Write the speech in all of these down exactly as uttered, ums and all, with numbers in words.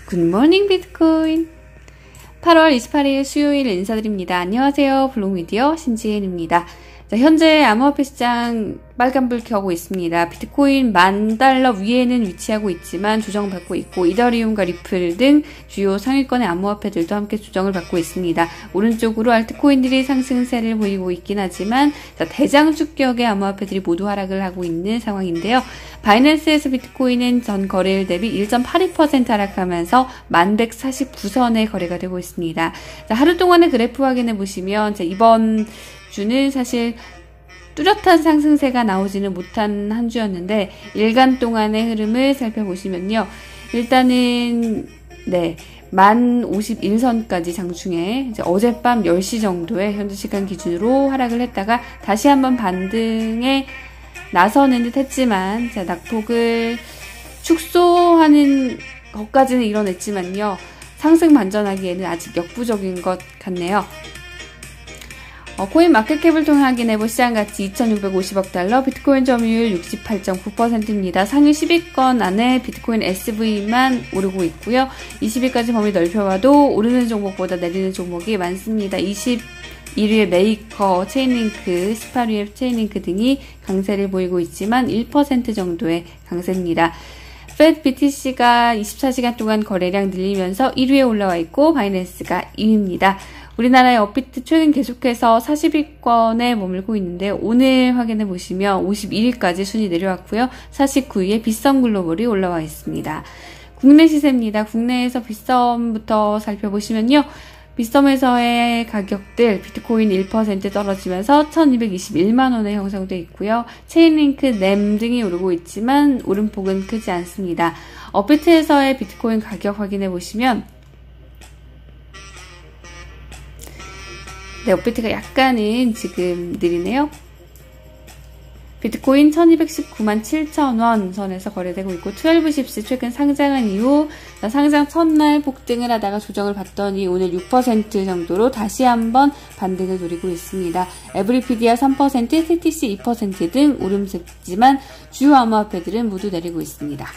굿모닝 비트코인. 팔월 이십팔일 수요일 인사드립니다. 안녕하세요. 블록미디어 신지은입니다. 자, 현재 암호화폐 시장 빨간불 켜고 있습니다. 비트코인 만 달러 위에는 위치하고 있지만 조정받고 있고, 이더리움과 리플 등 주요 상위권의 암호화폐들도 함께 조정을 받고 있습니다. 오른쪽으로 알트코인들이 상승세를 보이고 있긴 하지만, 자, 대장주격의 암호화폐들이 모두 하락을 하고 있는 상황인데요. 바이낸스에서 비트코인은 전 거래일 대비 일 점 팔이 퍼센트 하락하면서 만 백사십구 선의 거래가 되고 있습니다. 자, 하루 동안의 그래프 확인해 보시면, 자, 이번 주는 사실 뚜렷한 상승세가 나오지는 못한 한 주였는데, 일간 동안의 흐름을 살펴보시면요. 일단은 네, 만 오십일 선까지 장중에 이제 어젯밤 열 시 정도에 현재 시간 기준으로 하락을 했다가 다시 한번 반등에 나서는 듯 했지만, 자, 낙폭을 축소하는 것까지는 이뤄냈지만요. 상승 반전하기에는 아직 역부족인 것 같네요. 어, 코인 마켓캡을 통해 확인해볼 시장가치 이천육백오십억 달러, 비트코인 점유율 육십팔 점 구 퍼센트입니다. 상위 십 위권 안에 비트코인 에스브이만 오르고 있고요. 이십 위까지 범위 넓혀봐도 오르는 종목보다 내리는 종목이 많습니다. 이십일 위의 메이커, 체인링크, 십팔 위의 체인링크 등이 강세를 보이고 있지만 일 퍼센트 정도의 강세입니다. 페드 비티씨가 이십사 시간 동안 거래량 늘리면서 일 위에 올라와 있고, 바이낸스가 이 위입니다. 우리나라의 업비트 최근 계속해서 사십 위권에 머물고 있는데, 오늘 확인해 보시면 오십일 위까지 순위 내려왔고요. 사십구 위에 빗썸 글로벌이 올라와 있습니다. 국내 시세입니다. 국내에서 빗썸부터 살펴보시면요. 빗썸에서의 가격들, 비트코인 일 퍼센트 떨어지면서 천이백이십일만 원에 형성되어 있고요. 체인링크, 램 등이 오르고 있지만 오름폭은 크지 않습니다. 업비트에서의 비트코인 가격 확인해 보시면, 네, 업비트가 약간은 지금 느리네요. 비트코인 천이백십구만 칠천 원 선에서 거래되고 있고, 십이 십시 최근 상장한 이후 상장 첫날 폭등을 하다가 조정을 받더니 오늘 육 퍼센트 정도로 다시 한번 반등을 노리고 있습니다. 에브리피디아 삼 퍼센트, 티티씨 이 퍼센트 등 오름세지만 주요 암호화폐들은 모두 내리고 있습니다.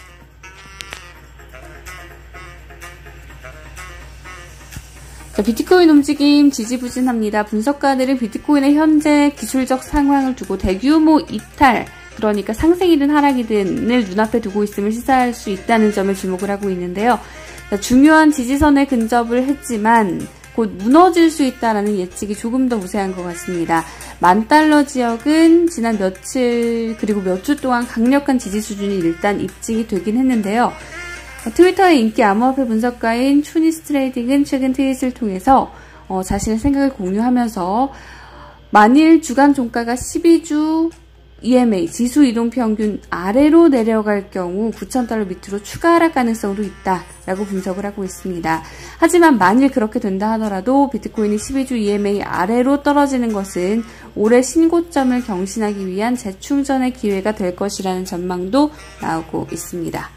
자, 비트코인 움직임 지지부진합니다. 분석가들은 비트코인의 현재 기술적 상황을 두고 대규모 이탈, 그러니까 상승이든 하락이든을 눈앞에 두고 있음을 시사할 수 있다는 점에 주목을 하고 있는데요. 자, 중요한 지지선에 근접을 했지만 곧 무너질 수 있다라는 예측이 조금 더 우세한 것 같습니다. 만 달러 지역은 지난 며칠 그리고 몇 주 동안 강력한 지지 수준이 일단 입증이 되긴 했는데요. 트위터의 인기 암호화폐 분석가인 추니스 트레이딩은 최근 트윗을 통해서 어, 자신의 생각을 공유하면서, 만일 주간 종가가 십이 주 이엠에이 지수 이동 평균 아래로 내려갈 경우 구천 달러 밑으로 추가 하락 가능성도 있다라고 분석을 하고 있습니다. 하지만 만일 그렇게 된다 하더라도 비트코인이 십이 주 이엠에이 아래로 떨어지는 것은 올해 신고점을 경신하기 위한 재충전의 기회가 될 것이라는 전망도 나오고 있습니다.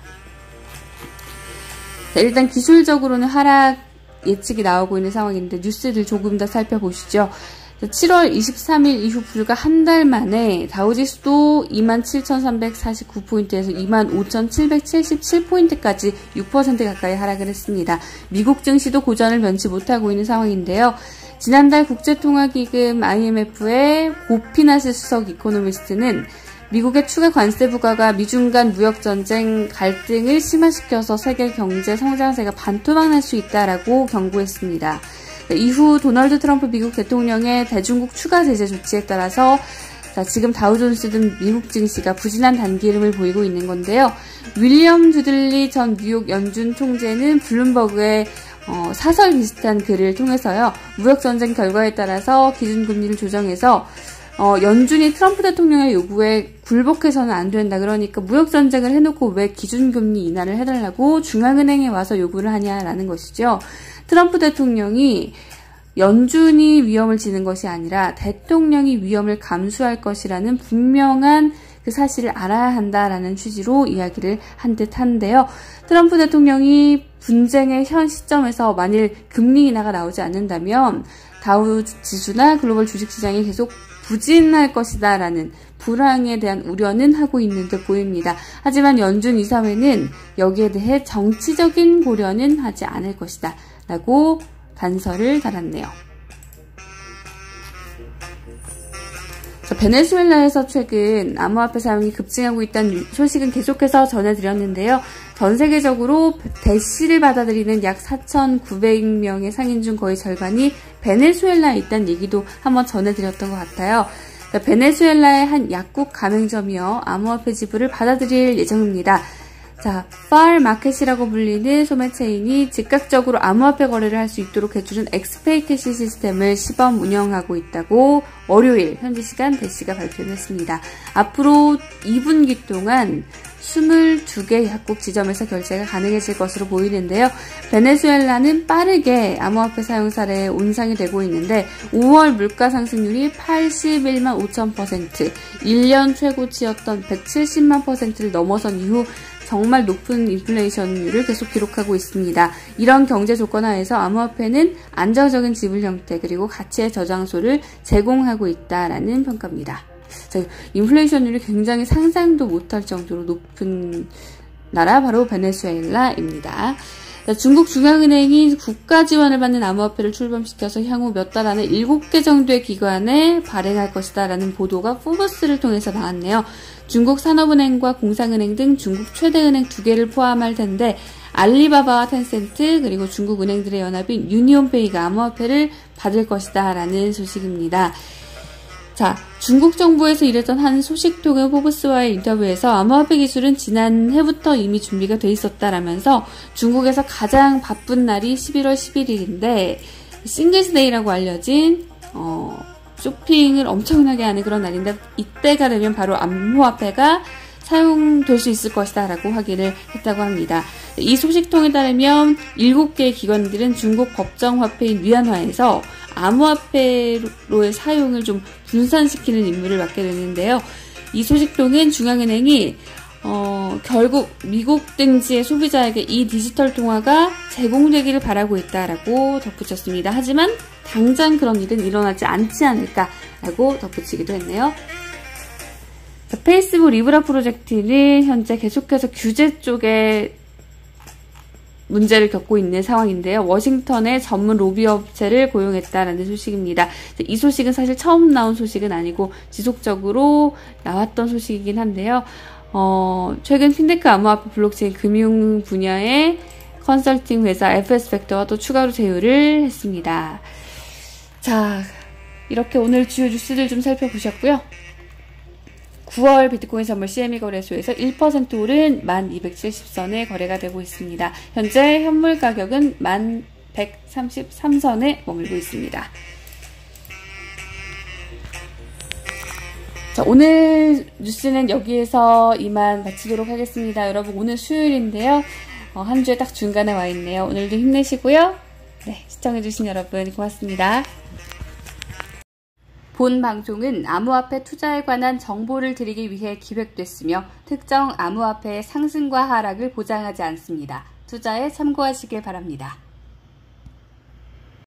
자, 일단 기술적으로는 하락 예측이 나오고 있는 상황인데, 뉴스들 조금 더 살펴보시죠. 자, 칠월 이십삼일 이후 불과 한 달 만에 다우지수도 이만 칠천삼백사십구 포인트에서 이만 오천칠백칠십칠 포인트까지 육 퍼센트 가까이 하락을 했습니다. 미국 증시도 고전을 면치 못하고 있는 상황인데요. 지난달 국제통화기금 아이엠에프의 고피나스 수석 이코노미스트는 미국의 추가 관세 부과가 미중 간 무역전쟁 갈등을 심화시켜서 세계 경제 성장세가 반토막 날 수 있다라고 경고했습니다. 이후 도널드 트럼프 미국 대통령의 대중국 추가 제재 조치에 따라서 자, 지금 다우존스 등 미국 증시가 부진한 단기름을 보이고 있는 건데요. 윌리엄 두들리 전 뉴욕 연준 총재는 블룸버그의 어, 사설 비슷한 글을 통해서요. 무역전쟁 결과에 따라서 기준금리를 조정해서 어, 연준이 트럼프 대통령의 요구에 굴복해서는 안 된다. 그러니까 무역전쟁을 해놓고 왜 기준금리 인하를 해달라고 중앙은행에 와서 요구를 하냐라는 것이죠. 트럼프 대통령이 연준이 위험을 지는 것이 아니라 대통령이 위험을 감수할 것이라는 분명한 그 사실을 알아야 한다라는 취지로 이야기를 한 듯한데요. 트럼프 대통령이 분쟁의 현 시점에서 만일 금리 인하가 나오지 않는다면 다우 지수나 글로벌 주식시장이 계속 부진할 것이다 라는 불황에 대한 우려는 하고 있는 듯 보입니다. 하지만 연준 이사회는 여기에 대해 정치적인 고려는 하지 않을 것이다 라고 단서를 달았네요. 베네수엘라에서 최근 암호화폐 사용이 급증하고 있다는 소식은 계속해서 전해드렸는데요. 전 세계적으로 대시를 받아들이는 약 사천구백 명의 상인 중 거의 절반이 베네수엘라에 있다는 얘기도 한번 전해드렸던 것 같아요. 베네수엘라의 한 약국 가맹점이요, 암호화폐 지불을 받아들일 예정입니다. 자, 팔 마켓이라고 불리는 소매체인이 즉각적으로 암호화폐 거래를 할 수 있도록 해주는 엑스페이 캐시 시스템을 시범 운영하고 있다고 월요일 현지 시간 대시가 발표했습니다. 앞으로 이 분기 동안 이십이 개 약국 지점에서 결제가 가능해질 것으로 보이는데요. 베네수엘라는 빠르게 암호화폐 사용 사례에 온상이 되고 있는데 오월 물가 상승률이 팔십일만 오천 퍼센트, 일 년 최고치였던 백칠십만 퍼센트를 넘어선 이후 정말 높은 인플레이션율을 계속 기록하고 있습니다. 이런 경제 조건 하에서 암호화폐는 안정적인 지불 형태 그리고 가치의 저장소를 제공하고 있다라는 평가입니다. 자, 인플레이션율이 굉장히 상상도 못할 정도로 높은 나라 바로 베네수엘라입니다. 자, 중국 중앙은행이 국가 지원을 받는 암호화폐를 출범시켜서 향후 몇 달 안에 일곱 개 정도의 기관에 발행할 것이다 라는 보도가 포브스를 통해서 나왔네요. 중국 산업은행과 공상은행 등 중국 최대 은행 두 개를 포함할 텐데 알리바바와 텐센트 그리고 중국 은행들의 연합인 유니온페이가 암호화폐를 받을 것이다 라는 소식입니다. 자, 중국 정부에서 일했던 한 소식통은 포브스와의 인터뷰에서 암호화폐 기술은 지난해부터 이미 준비가 돼 있었다라면서 중국에서 가장 바쁜 날이 십일월 십일일인데 싱글스데이라고 알려진 어, 쇼핑을 엄청나게 하는 그런 날인데 이때가 되면 바로 암호화폐가 사용될 수 있을 것이다 라고 확인을 했다고 합니다. 이 소식통에 따르면 일곱 개의 기관들은 중국 법정화폐인 위안화에서 암호화폐로의 사용을 좀 분산시키는 임무를 맡게 되는데요. 이 소식통은 중앙은행이 어, 결국 미국 등지의 소비자에게 이 디지털 통화가 제공되기를 바라고 있다라고 덧붙였습니다. 하지만 당장 그런 일은 일어나지 않지 않을까라고 덧붙이기도 했네요. 자, 페이스북 리브라 프로젝트는 현재 계속해서 규제 쪽에 문제를 겪고 있는 상황인데요. 워싱턴의 전문 로비 업체를 고용했다라는 소식입니다. 이 소식은 사실 처음 나온 소식은 아니고 지속적으로 나왔던 소식이긴 한데요. 어, 최근 핀테크 암호화폐 블록체인 금융 분야의 컨설팅 회사 에프에스팩터와 또 추가로 제휴를 했습니다. 자, 이렇게 오늘 주요 뉴스들 좀 살펴보셨고요. 구월 비트코인 선물 씨엠이 거래소에서 일 퍼센트 오른 만 이백칠십 선에 거래가 되고 있습니다. 현재 현물 가격은 만 백삼십삼 선에 머물고 있습니다. 자, 오늘 뉴스는 여기에서 이만 마치도록 하겠습니다. 여러분, 오늘 수요일인데요. 어, 한 주에 딱 중간에 와 있네요. 오늘도 힘내시고요. 네, 시청해주신 여러분 고맙습니다. 본 방송은 암호화폐 투자에 관한 정보를 드리기 위해 기획됐으며 특정 암호화폐의 상승과 하락을 보장하지 않습니다. 투자에 참고하시길 바랍니다.